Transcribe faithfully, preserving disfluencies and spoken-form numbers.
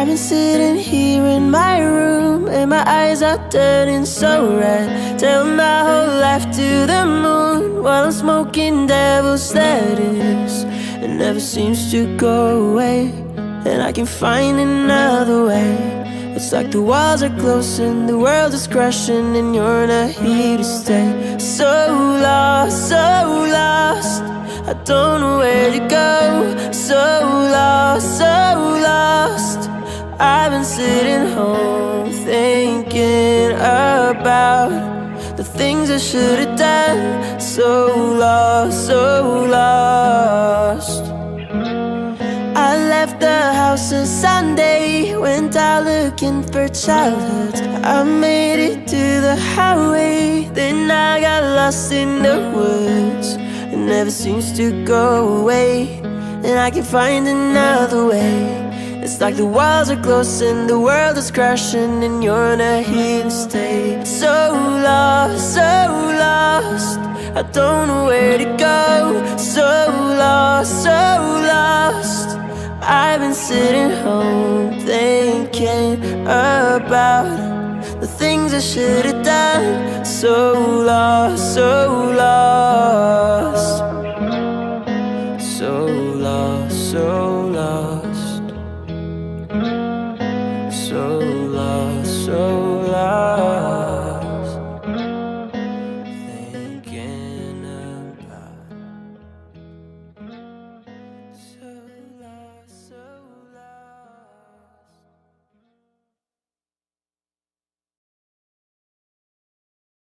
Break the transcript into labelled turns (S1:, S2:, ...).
S1: I've been sitting here in my room, and my eyes are turning so red. Tell my whole life to the moon while I'm smoking devil's lettuce. It never seems to go away, and I can't find another way. It's like the walls are closing, the world is crashing, and you're not here to stay. So lost, so lost, I don't know where to go. So lost, so lost, I've been sitting home thinking about the things I should have done. So lost, so lost. I left the house on Sunday, went out looking for childhoods. I made it to the highway, then I got lost in the woods. It never seems to go away, and I can't find another way. It's like the walls are closing, the world is crashing, and you're not here to stay. So lost, so lost, I don't know where to go. So lost, so lost, I've been sitting home thinking about the things I should have done. So lost, so